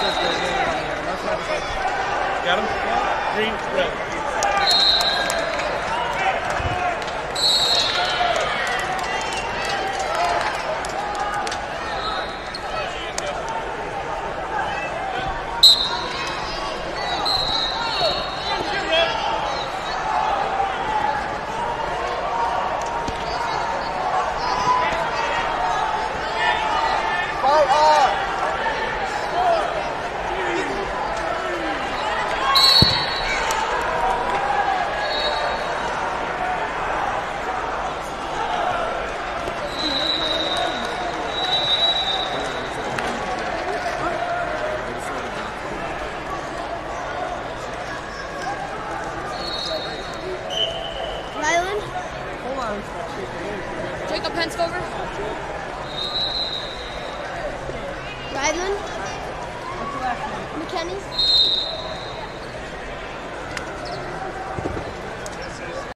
Got him? Green, red. Jacob Penscover. Ryland. What's your last name? McKenny.